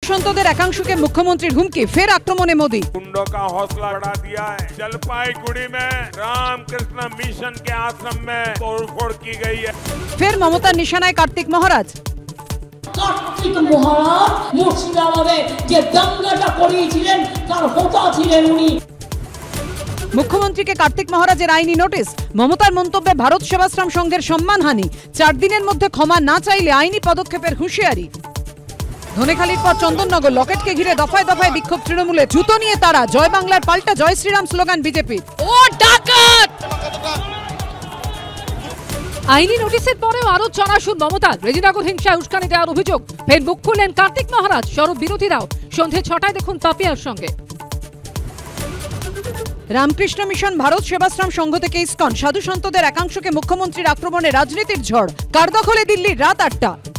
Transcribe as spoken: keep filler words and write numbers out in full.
সন্তদের একাংশকে মুখ্যমন্ত্রীর হুমকি, ফের আক্রমণে মোদি। गुंडों का हौसला बढ़ा दिया है। जलपाईगुड़ी में रामकृष्ण मिशन के आश्रम में तोड़फोड़ की गई है। ফের মমতার নিশানায় কার্তিক মহারাজ। কার্তিক মহারাজ মুর্শিদাবাদে যে দাঙ্গাটা করিয়েছিলেন তার হোতা ছিলেন উনি। মুখ্যমন্ত্রীকে কার্তিক মহারাজের আইনি নোটিশ, মমতার মন্তব্যে ভারত সেবাশ্রম সংঘের সম্মানহানি, চার দিনের মধ্যে ক্ষমা না চাইলে আইনি পদক্ষেপের হুঁশিয়ারি। ধনেখালির পর চন্দননগর, লকেটকে ঘিরে দফায় দফায় বিক্ষোভ তৃণমূলে, জুতো নিয়ে তারা, জয় বাংলার পাল্টা জয় শ্রীরাম স্লোগান বিজেপির। ও ডাকাত! আইনি নোটিশের পরেও আরো চড়াশুন মমতার, রেজিনগর হিংসায় উস্কানি দেওয়ার অভিযোগ, ফের মুখ খুললেন কার্তিক মহারাজ। শরৎ বিরোধীরাও সন্ধে ছটায় দেখুন পাপিয়ার সঙ্গে। রামকৃষ্ণ মিশন, ভারত সেবাশ্রম সংঘ থেকে ইসকন, সাধু সন্তদের একাংশকে মুখ্যমন্ত্রীর আক্রমণে রাজনীতির ঝড়, কার দখলে দিল্লির রাত আটটা।